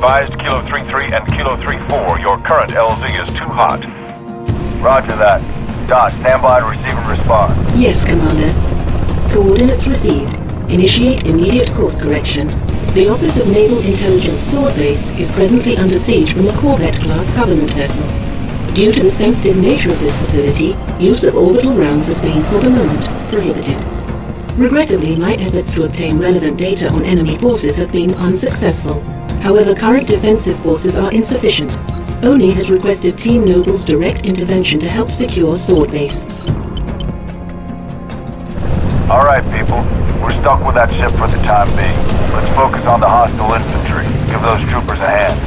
advised, Kilo 3-3 and Kilo 3-4, your current LZ is too hot. Roger that. Dot, stand by to receive and respond. Yes, Commander. Coordinates received. Initiate immediate course correction. The Office of Naval Intelligence Sword Base is presently under siege from a Corvette-class Covenant vessel. Due to the sensitive nature of this facility, use of orbital rounds has been, for the moment, prohibited. Regrettably, my efforts to obtain relevant data on enemy forces have been unsuccessful. However, current defensive forces are insufficient. ONI has requested Team Noble's direct intervention to help secure Sword Base. Alright, people. We're stuck with that ship for the time being. Let's focus on the hostile infantry. Give those troopers a hand.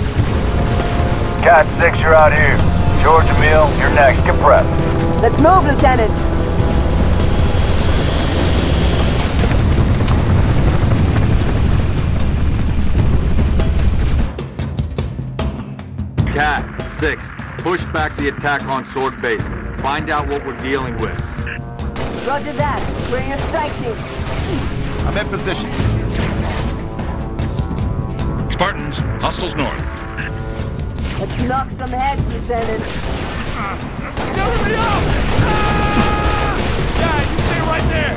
Cat 6, you're out here. George Emile, you're next. Get prepped. Let's move, Lieutenant. Cat 6, push back the attack on Sword Base. Find out what we're dealing with. Roger that. Where are your strike teams? I'm in position. Spartans, hostiles north. Let's knock some heads, Lieutenant. Cover me up! Yeah, you stay right there!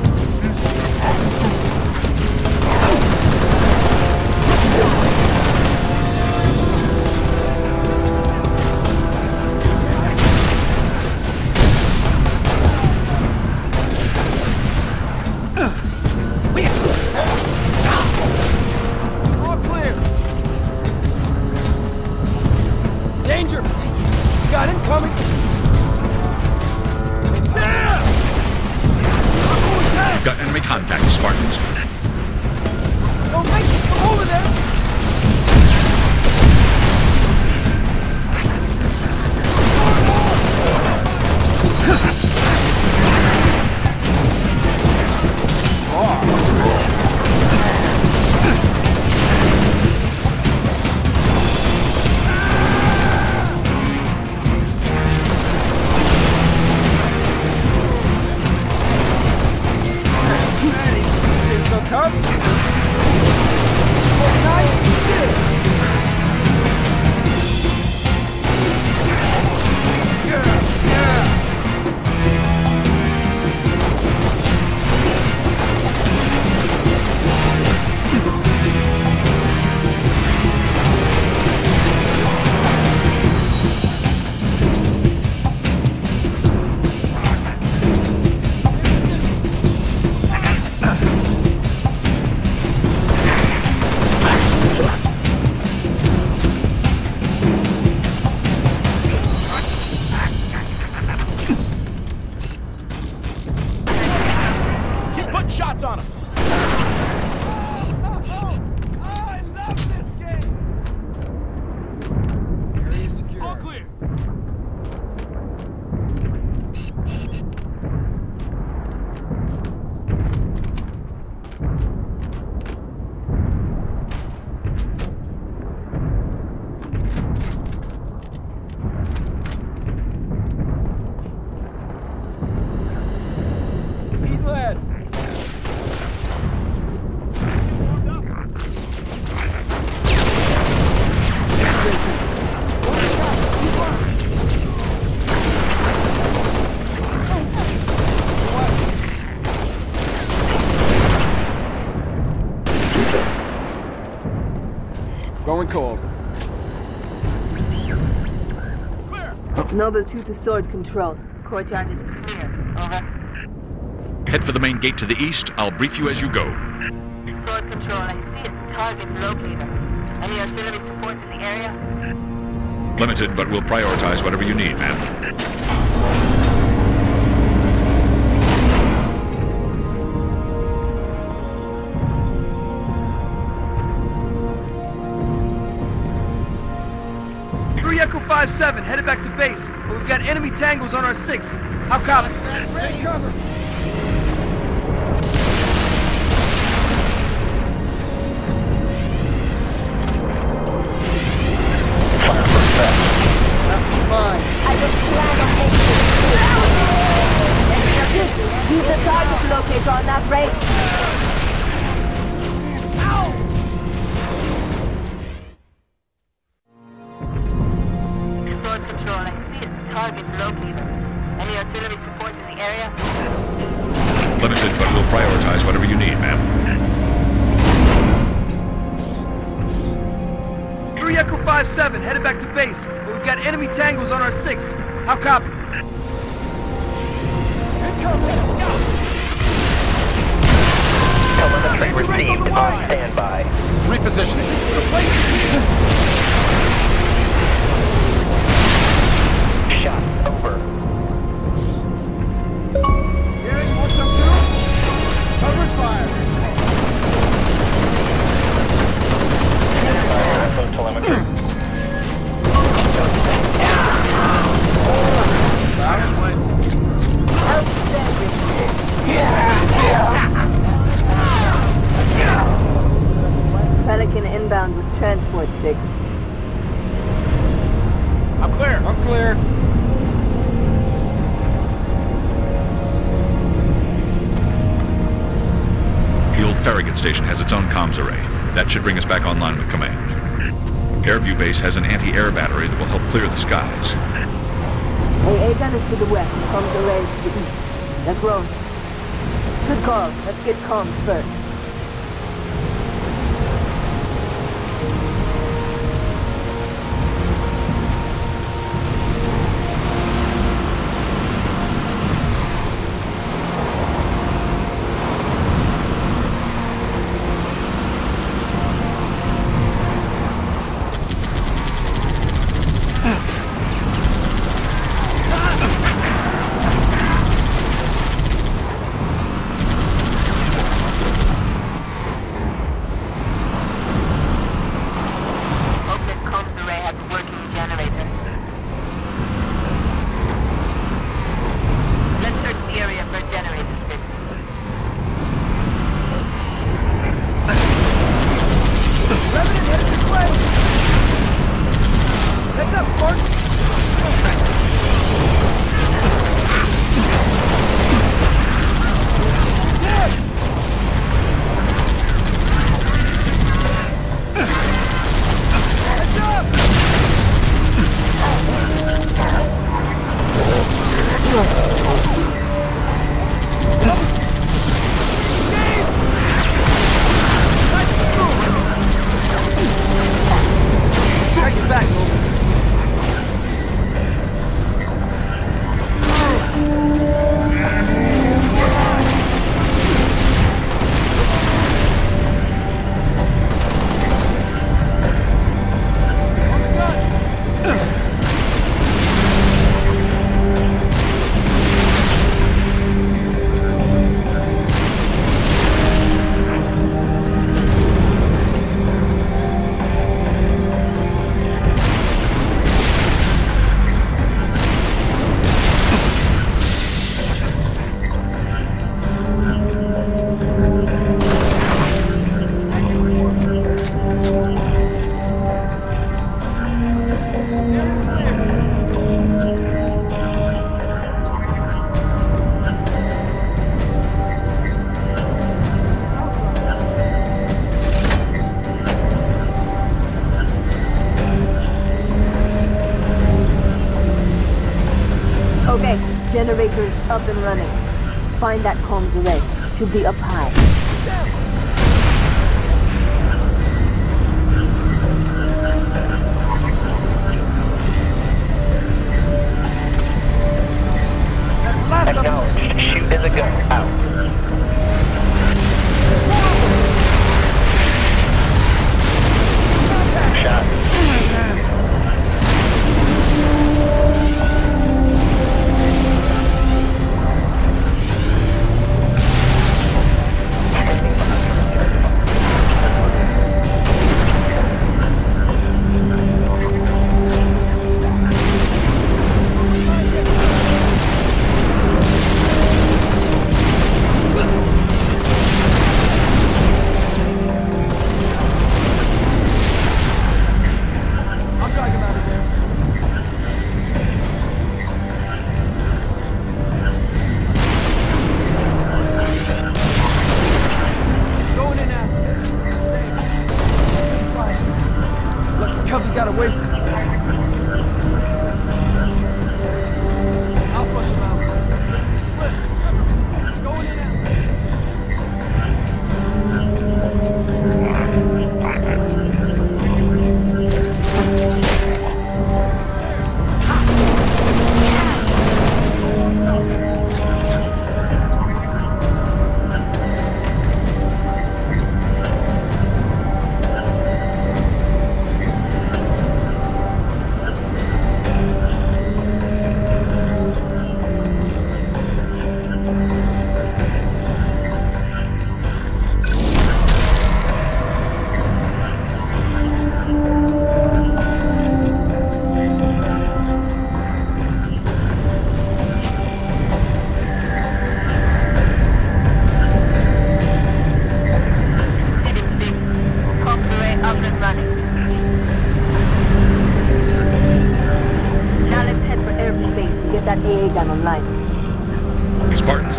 All clear. Danger! Got him coming! We've got enemy contact, Spartans. Don't make it come over there! Going cold. Noble 2 to Sword Control. Courtyard is clear. Over. Head for the main gate to the east. I'll brief you as you go. Sword Control, I see a target locator. Any artillery support in the area? Limited, but we'll prioritize whatever you need, ma'am. Echo 5-7, headed back to base, but we've got enemy tangos on our 6. How copy? Take cover. Fine. I just plan on making it. Use the target locator on that range. 5-7, headed back to base, but we've got enemy tangos on our 6. How copy? Telemetry received on standby. Repositioning. Shot over. Yeah, you want some too? Coverage fire. Info telemetry. Got it, please. Pelican inbound with transport 6. I'm clear. I'm clear. The old Farragut station has its own comms array. That should bring us back online with command. Airview Base has an anti-air battery that will help clear the skies. AA gun is to the west, comms array is to the east. Let's roll. Good call. Let's get comms first. Generators up and running. Find that comms array. Should be up high. That's the last of them. Acknowledged. Shoot in the gun. Out. Shot.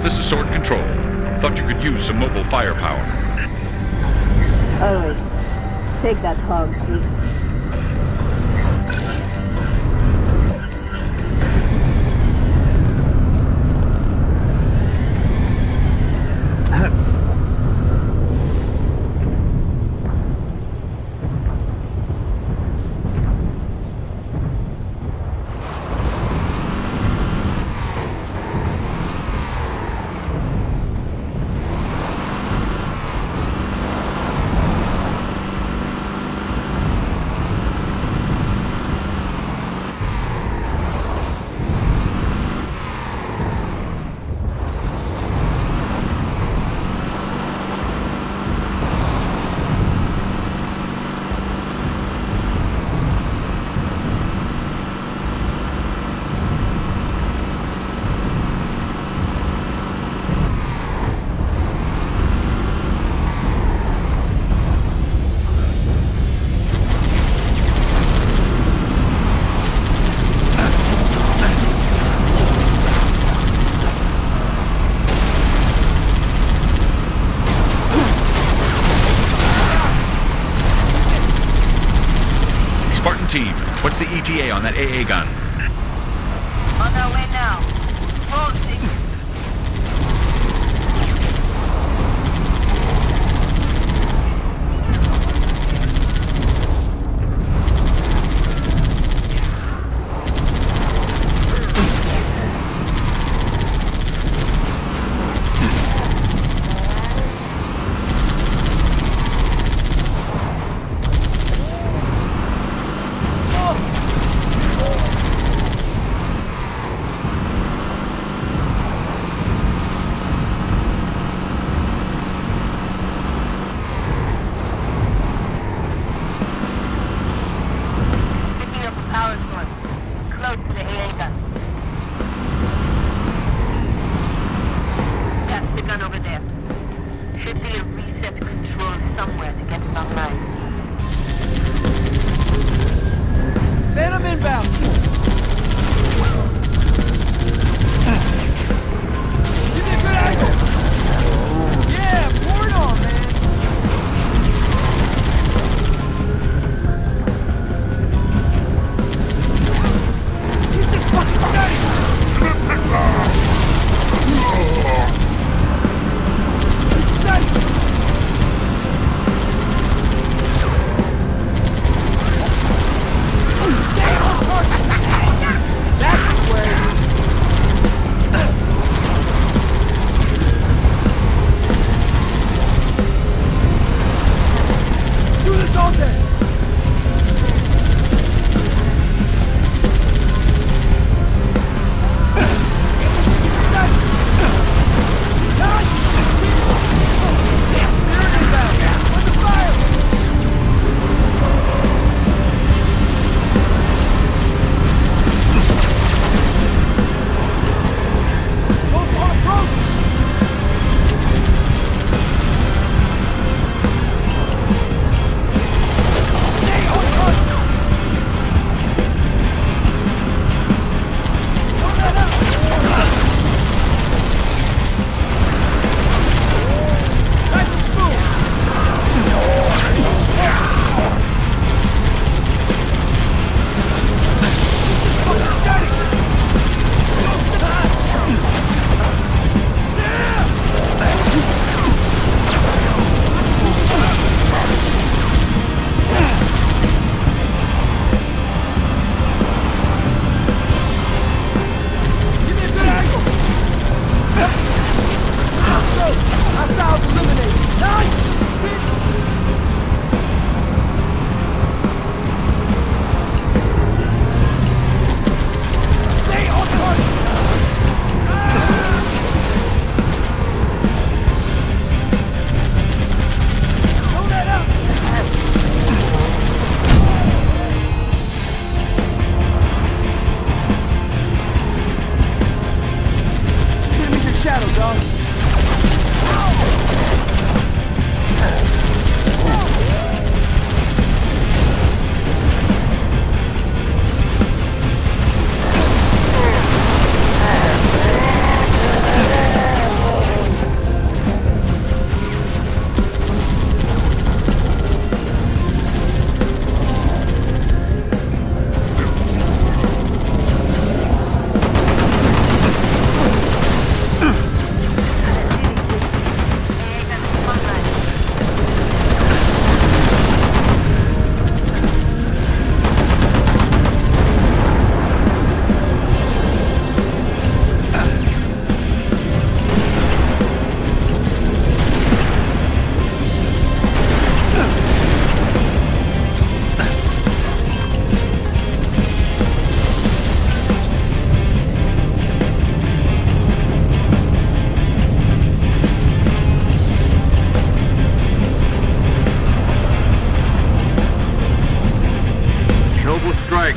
this is Sword Control. Thought you could use some mobile firepower. Always. Take that hog, Six. Team, what's the ETA on that AA gun? On our way now. Hold, Six.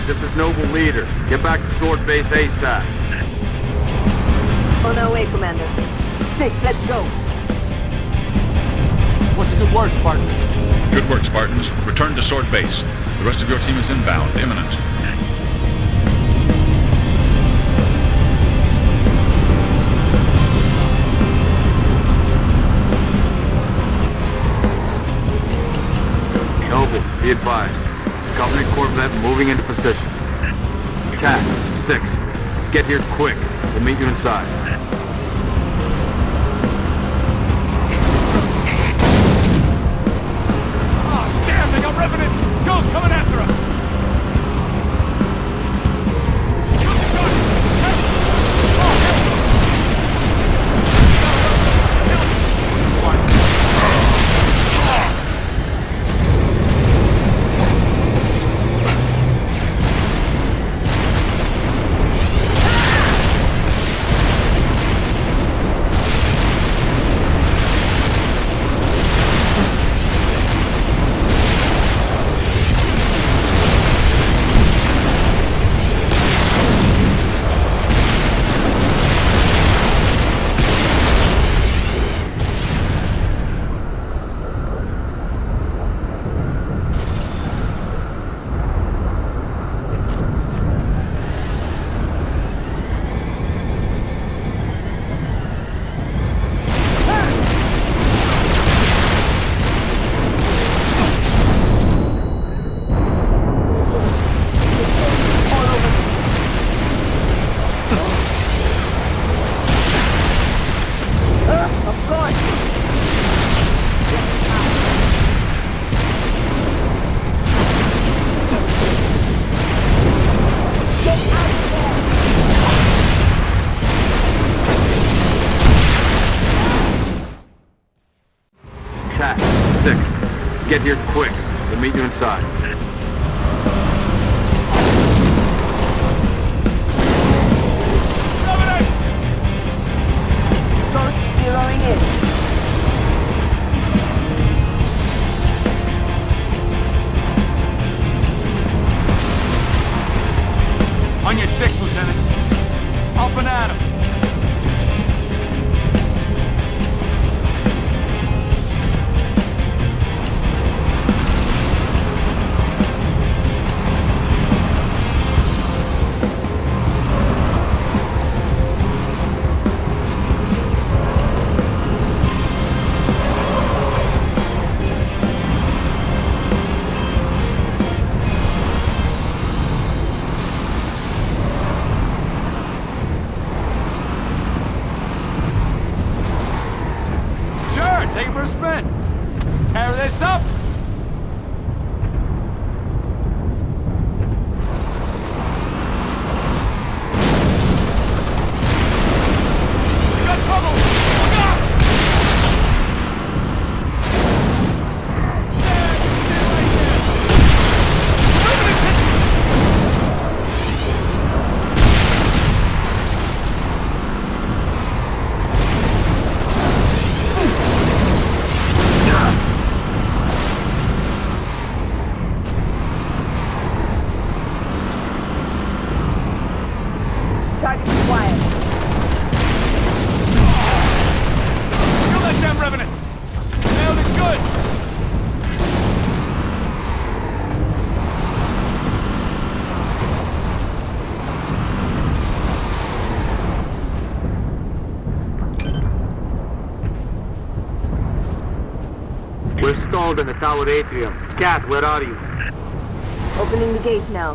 this is Noble Leader. Get back to Sword Base ASAP. On our way, Commander. 6, let's go. What's the good word, Spartan? Good work, Spartans. Return to Sword Base. The rest of your team is inbound, imminent. Noble, be advised. Company Corvette moving into position. Cat, 6. Get here quick. We'll meet you inside. Oh, damn, they got revenants! Ghost coming after us! Cat, 6. Get here quick. We'll meet you inside. Ghost zeroing in. On your 6, Lieutenant. Up and at him. Take it for a spin. Let's tear this up. We got trouble. Look out! Target acquired. Kill that damn revenant. Nailed it good. We're stalled in the tower atrium. Cat, where are you? Opening the gates now.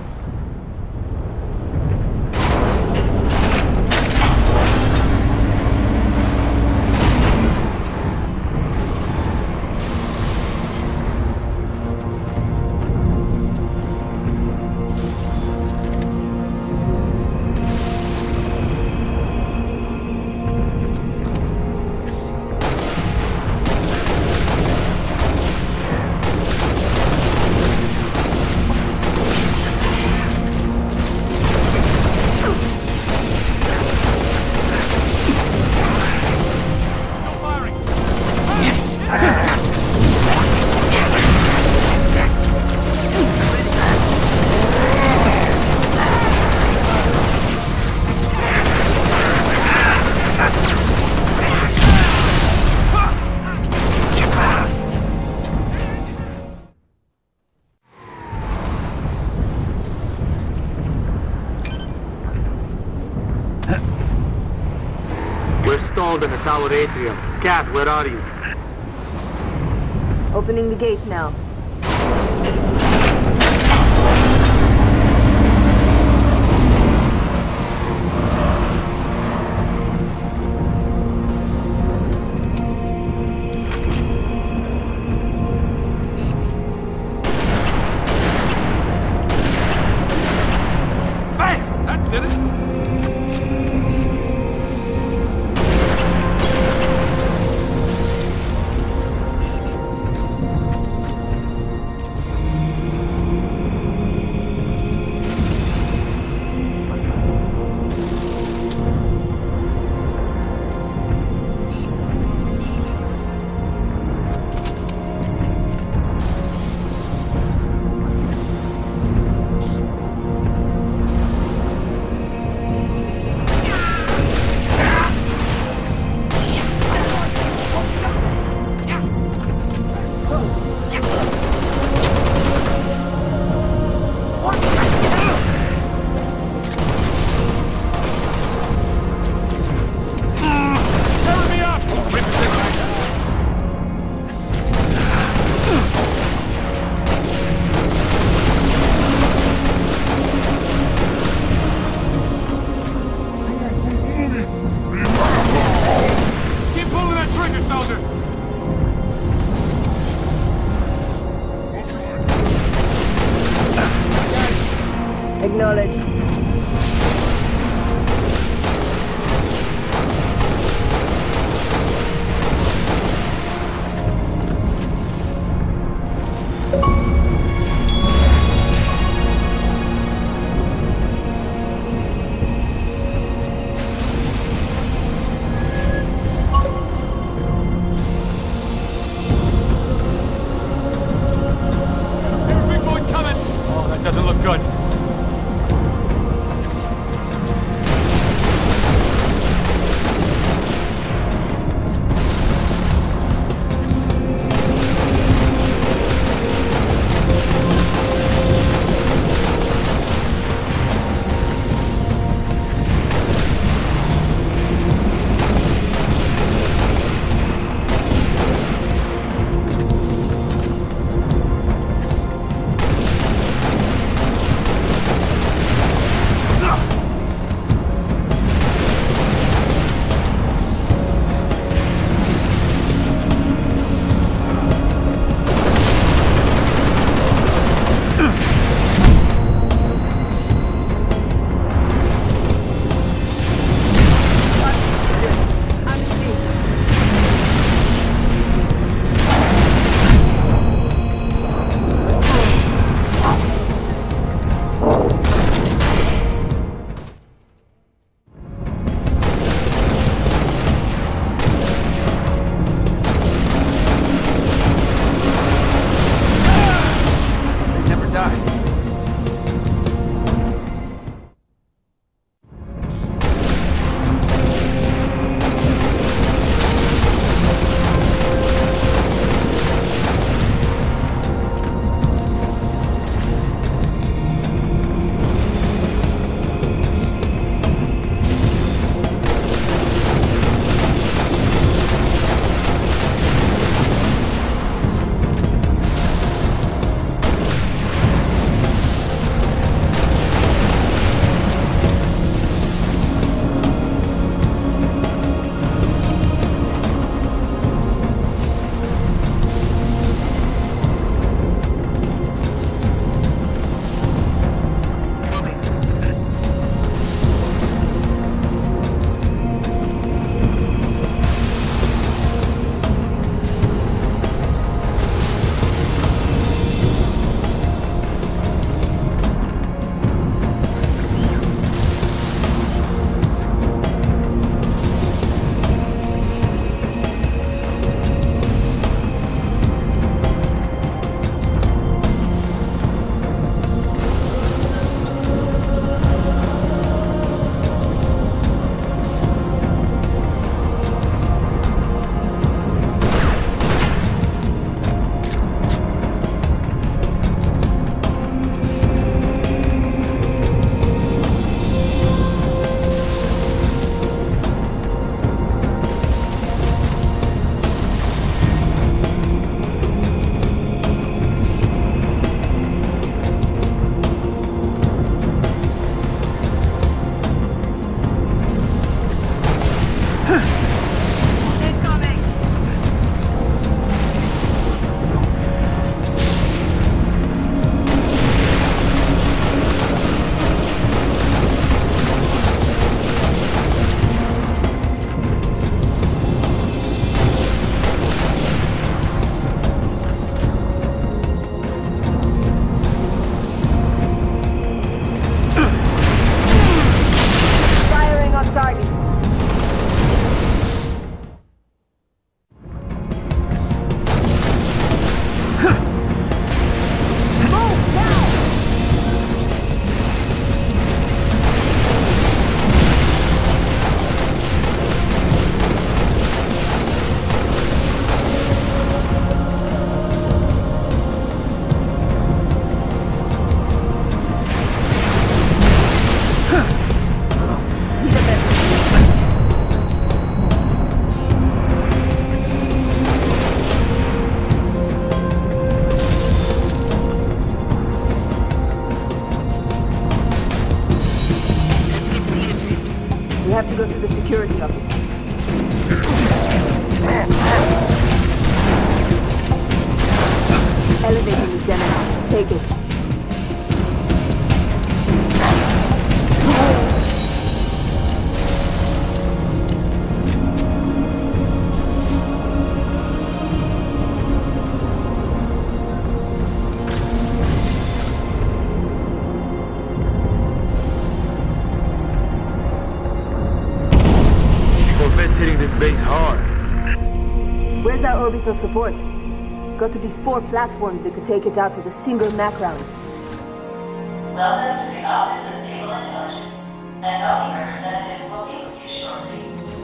stalled in the tower atrium. Cat, where are you? Opening the gates now. Bam! That did it! Acknowledged. Big boy's coming! Oh, that doesn't look good. take it. Corvette's hitting this base hard. Where's our orbital support? Got to be 4 platforms that could take it out with a single Mac round. Welcome to the Office of Naval Intelligence. An ONI representative will be with you shortly.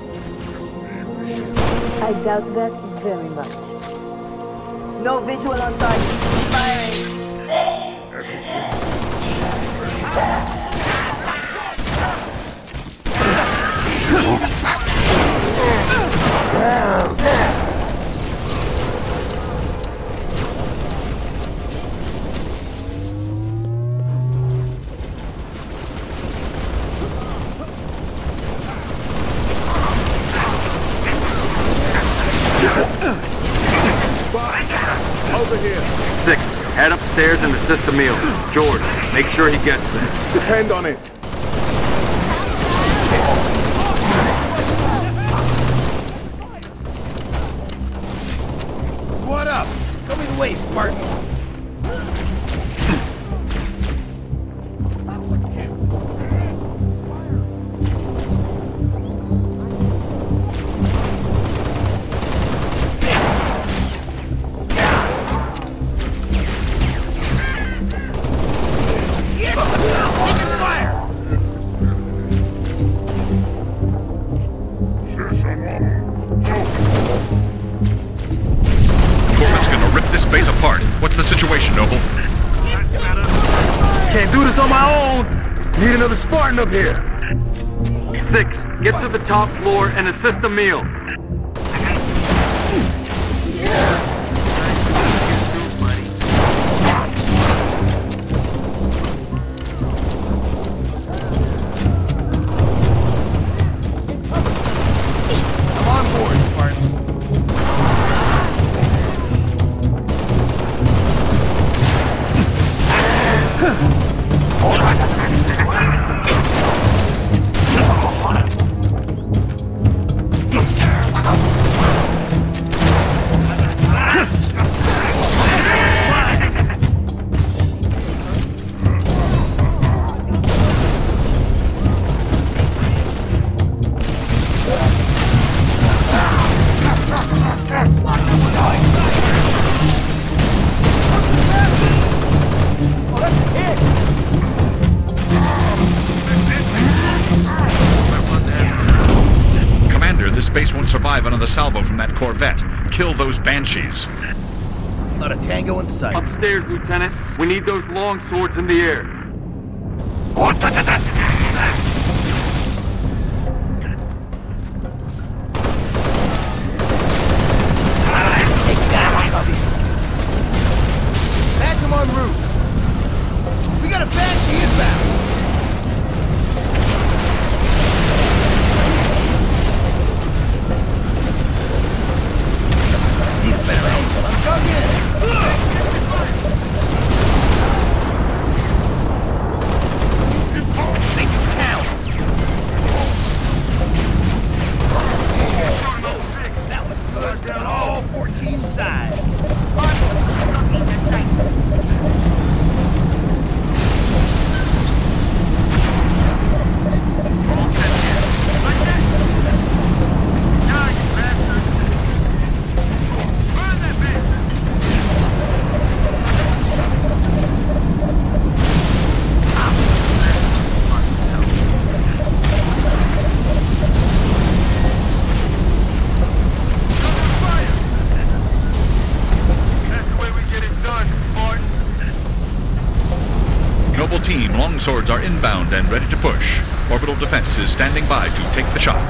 I doubt that very much. No visual on target. Firing. Thank you, Lieutenant. You have been fast. Over here. 6, head upstairs and assist Emil. George, make sure he gets there. Depend on it. What up? Show me the way, Spartan. Base apart. What's the situation, Noble? Can't do this on my own. Need another Spartan up here. 6, get to the top floor and assist Emil. I'm on board, Spartan. Base won't survive another salvo from that Corvette. Kill those Banshees. Not a tango in sight. Upstairs, Lieutenant. We need those long swords in the air. Phantom en route. We got a Banshee inbound. Team, longswords are inbound and ready to push. Orbital defense is standing by to take the shot.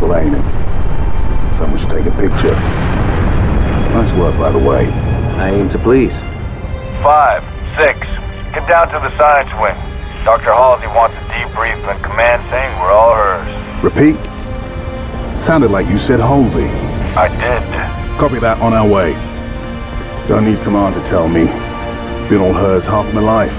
beautiful, ain't it? Someone should take a picture. Nice work, by the way. I aim to please. 5, 6, get down to the science wing. Dr. Halsey wants a debrief and command saying we're all hers. Repeat? Sounded like you said Halsey. I did. Copy that, on our way. Don't need command to tell me. Been all hers half my life.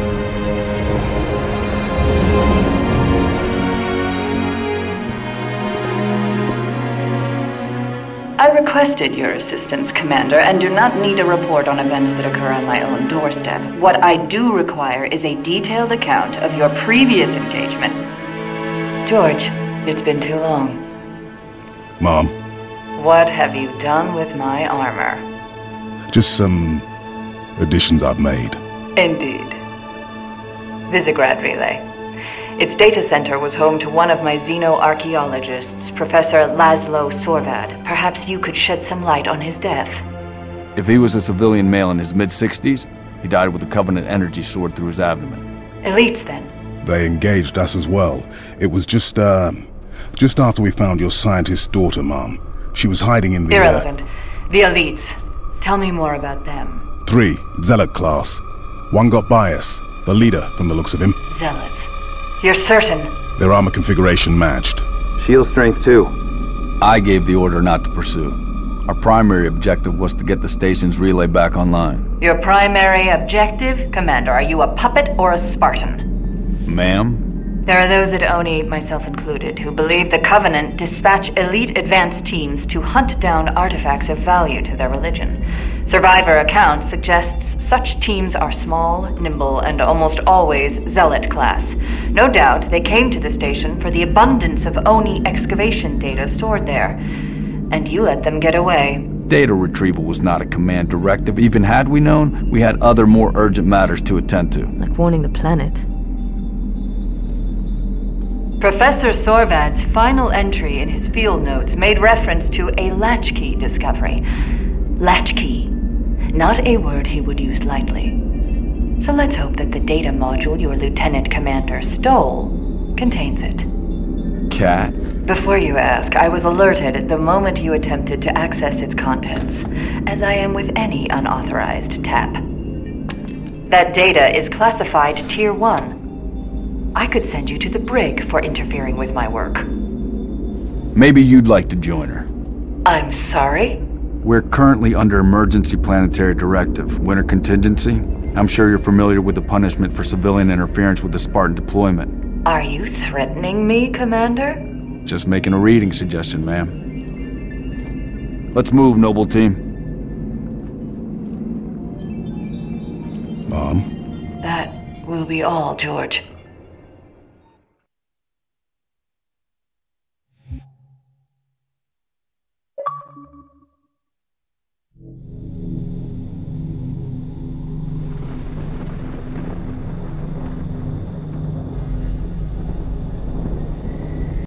I requested your assistance, Commander, and do not need a report on events that occur on my own doorstep. What I do require is a detailed account of your previous engagement. George, it's been too long. Mom. What have you done with my armor? Just some additions I've made. Indeed. Visegrad Relay. Its data center was home to one of my xenoarchaeologists, Professor Laszlo Sorvad. Perhaps you could shed some light on his death. If he was a civilian male in his mid-60s, he died with a Covenant energy sword through his abdomen. Elites, then? They engaged us as well. It was just after we found your scientist's daughter, Mom. She was hiding in the... Irrelevant. The Elites. Tell me more about them. 3, Zealot class. One got by us. The leader, from the looks of him. Zealots. You're certain? Their armor configuration matched. Shield strength, too. I gave the order not to pursue. Our primary objective was to get the station's relay back online. Your primary objective? Commander, are you a puppet or a Spartan? Ma'am? There are those at ONI, myself included, who believe the Covenant dispatch elite advanced teams to hunt down artifacts of value to their religion. Survivor accounts suggests such teams are small, nimble, and almost always Zealot class. No doubt they came to the station for the abundance of ONI excavation data stored there. And you let them get away. Data retrieval was not a command directive. Even had we known, we had other more urgent matters to attend to. Like warning the planet. Professor Sorvad's final entry in his field notes made reference to a latchkey discovery. Latchkey. Not a word he would use lightly. So let's hope that the data module your Lieutenant Commander stole contains it. Cat? Before you ask, I was alerted the moment you attempted to access its contents, as I am with any unauthorized tap. That data is classified Tier 1. I could send you to the brig for interfering with my work. Maybe you'd like to join her. I'm sorry? We're currently under emergency planetary directive, winter contingency. I'm sure you're familiar with the punishment for civilian interference with the Spartan deployment. Are you threatening me, Commander? Just making a reading suggestion, ma'am. Let's move, noble team. Mom? That will be all, George.